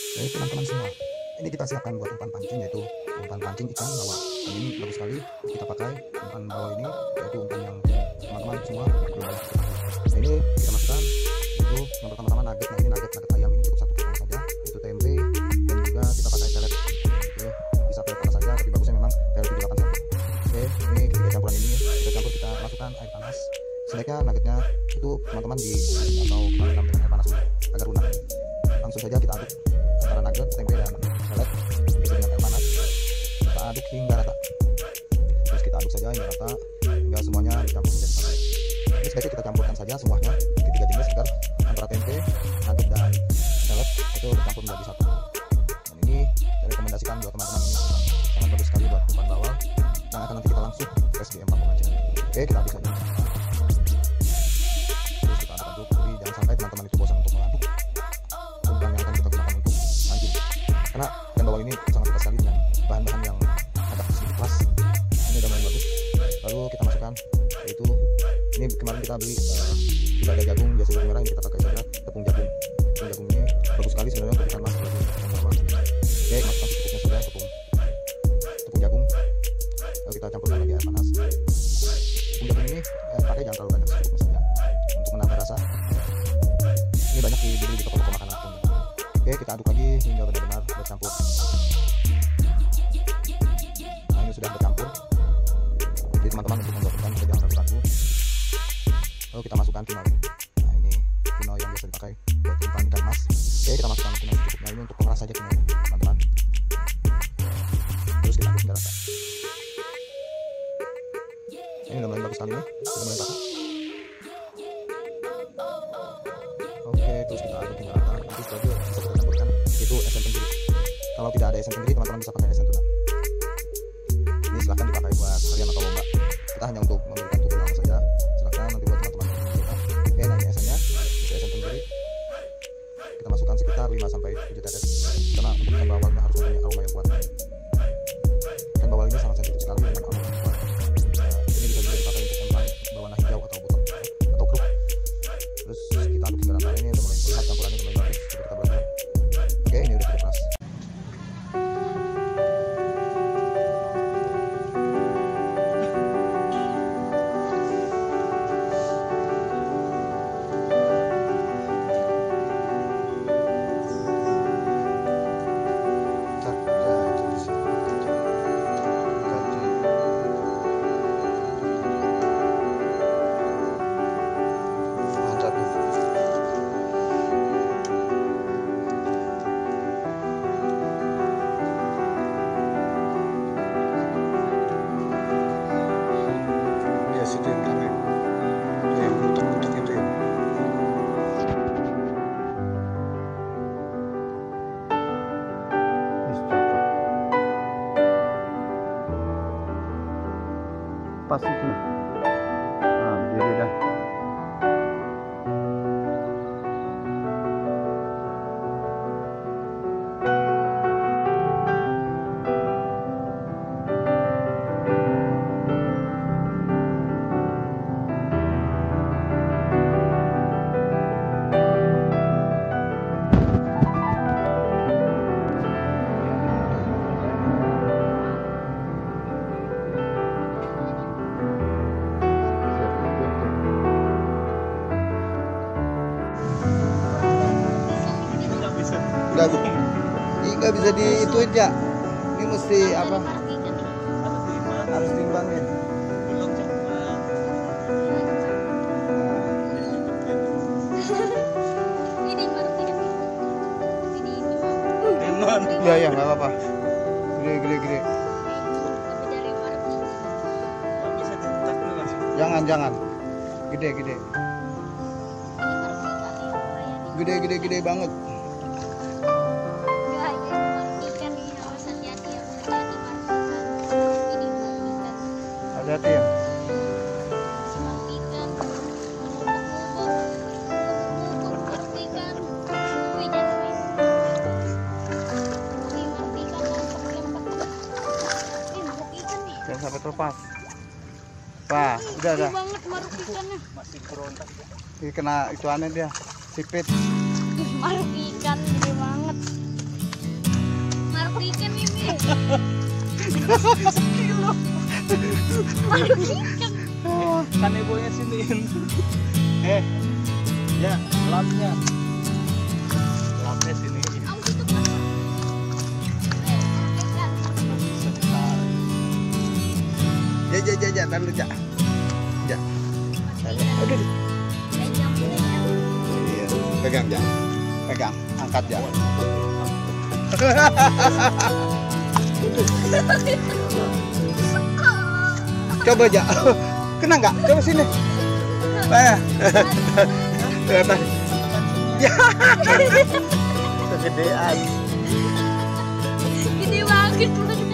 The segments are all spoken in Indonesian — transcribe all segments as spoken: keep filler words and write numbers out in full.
Baik teman-teman semua, ini kita siapkan buat umpan pancing, yaitu umpan pancing ikan bawal. Dan ini bagus sekali kita pakai umpan bawal ini, yaitu umpan yang teman-teman semua belum banyak. Nah, ini kita masukkan itu yang pertama-tama nugget. Nah ini nugget nugget ayam ini cukup satu potong saja, itu tempe, dan juga kita pakai pelet. Oke, bisa pelet apa saja, tapi bagusnya memang pelet tujuh delapan satu. Oke, ini ketiga campuran ini kita campur, kita masukkan air panas. Sebaiknya nuggetnya itu teman-teman di atau rendam dengan air panas dulu agar lunak. Langsung saja kita aduk antara nugget, tempe, dan pelet bisa dengan air panas. Kita aduk hingga rata. Terus kita aduk saja hingga rata hingga semuanya dicampur menjadi satu. Ini sebaiknya kita campurkan saja semuanya ketiga jenis agar antara tempe, nugget, dan pelet itu bercampur menjadi satu. Dan ini saya rekomendasikan buat teman-teman, ini sangat bagus sekali buat umpan bawal yang akan nanti kita langsung tes di empat pemancing. Oke, kita aduk saja. Terus kita aduk-aduk, jadi jangan sampai teman-teman itu bosan untuk mengaduk umpan yang akan kita gunakan untuk mancing. Karena ikan bawal ini sangat suka sekali dengan bahan-bahan yang agak sedikit keras. Ini udah mulai bagus. Lalu kita masukkan, yaitu ini kemarin kita beli uh, tidak ada jagung, biasa jagung merah, ini kita pakai saja tepung jagung. Tepung jagung ini bagus sekali sebenarnya untuk ikan mas. Oke, masukkan secukupnya saja tepung tepung jagung. Lalu kita campurkan lagi air panas. Tepung jagung ini eh, pakai jangan terlalu banyak, secukupnya saja untuk menambah rasa. Ini banyak dibeli di toko-toko makanan. Oke, kita aduk lagi hingga benar-benar bercampur. Nah ini sudah bercampur. Jadi teman-teman untuk membuat umpan kita jangan ragu-ragu. Lalu kita masukkan kino. Nah ini kino yang biasa dipakai buat umpan ikan mas. Oke, kita masukkan kino secukupnya ini untuk pengeras saja kino teman-teman. Terus kita aduk hingga rata. Ini udah mulai bagus sekali nih, udah mulai rata. Oke, terus kita aduk hingga rata. Nanti setelah itu bisa kita campurkan itu esen tenggiri. Kalau tidak ada esen tenggiri, teman-teman bisa pakai esen tuna. Ini silahkan dipakai buat harian atau lomba. Kita hanya untuk memberikan tutorial saja. Silahkan nanti buat teman-teman yang mencoba. Oke, nah ini esennya, bisa esen tenggiri. Kita masukkan sekitar lima sampai tujuh tetes. Karena untuk ikan bawalnya harus mempunyai aroma yang kuat. Ikan bawal ini sangat sensitif sekali dengan aroma yang kuat. Ini bisa juga dipakai untuk umpan berwarna hijau atau buton atau kruk. Terus kita aduk hingga rata. Ini udah mulai terlihat campurannya udah mulai bagus. Coba kita buat. Oke, ini udah cukup keras. Pas itu nah berdiri dah. Enggak, ini nggak bisa diituin ya. Ini mesti apa? Harus timbangin. Ya ya nggak apa-apa. Gede gede gede. Jangan jangan. Gede gede. Gede gede gede banget. Hati-hati ya. Jangan sampai terlepas. Wah, udah udah. Masih berontak. Ini kena ituannya dia, sipit. Maruk ikan gede banget. Kan ibunya siniin. Eh, ya lapnya, lapnya sini. Ya ya ya ya, tahan dulu ja. Ja. Aduh. Iya, pegang ja. Pegang, angkat ja. Coba ja. Kena nggak? Coba sini. Nah. Ya. Kegedean. Gede banget.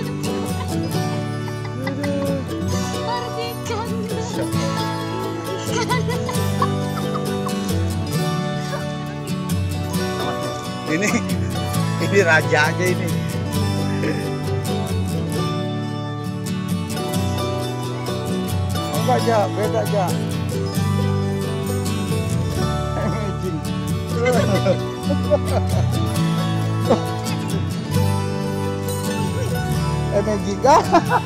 Ini ini rajanya ini. Enggak aja, beda aja. Amazing kah?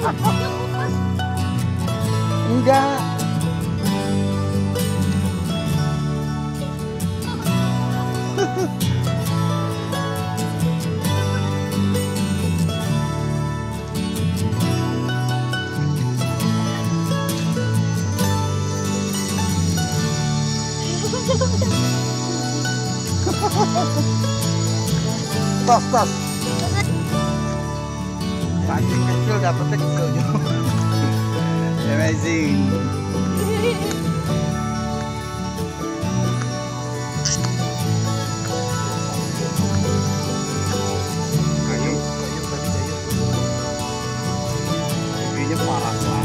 Enggak. Tos, tos. Pancing kecil dapetnya kecil juga. Amazing. Kayu, kayu tadi kayu. Giginya parah banget.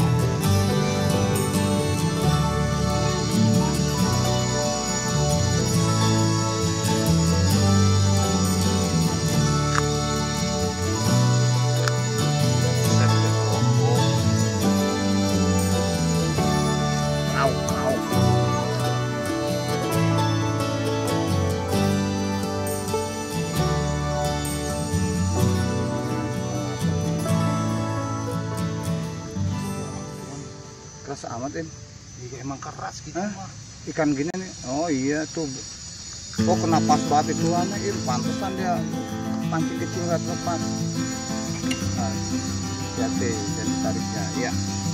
Keras amat ini. Iya emang keras gitu Hah? mah. Ikan gini nih. Oh iya tuh. Oh kena pas banget itu aneh. Ini pantesan dia pancing kecil nggak terlepas. Nah, hati dan tariknya. Iya.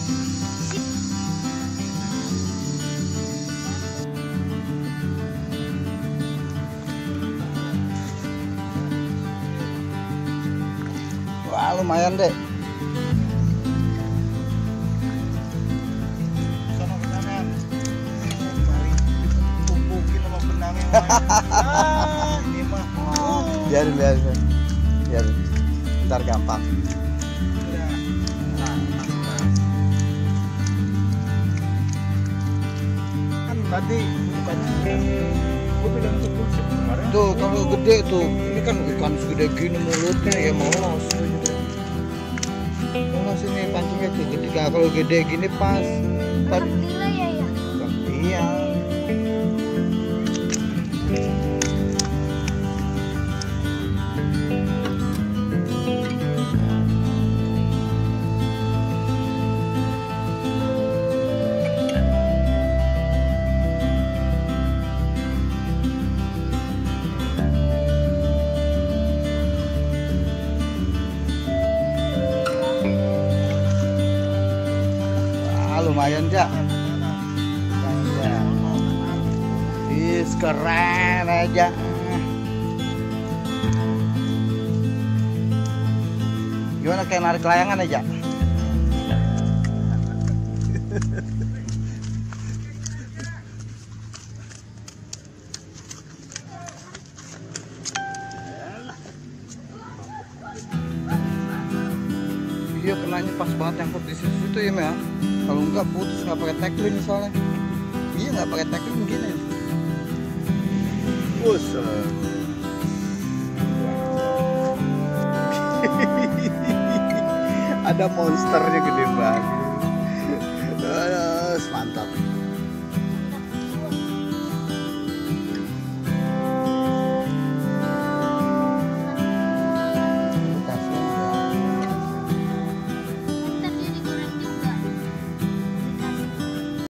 Wah lumayan deh. Sono benangan. Mari tumpukin sama benangnya. Ah, ini mah. Oh. Biarin biarin. Biarin. Ntar gampang. Udah. Nah, nah. Kan tadi bukannya gua bilang tuh bullshit kemarin. Tuh kalau gede tuh. Ini kan ikan segede gini mulutnya ya molos. Molos ini pancingnya tuh gede. Kalau gede gini pas. Tadi. Gila ya ya. Iya. Wah, lumayan ja. Is keren aja. Gimana kayak narik layangan aja? Iya kenanya pas banget nyangkut di situ ya Mel. Kalau enggak putus nggak pakai tackling misalnya. Iya nggak pakai tackling gini. Buset. Ada monsternya gede banget.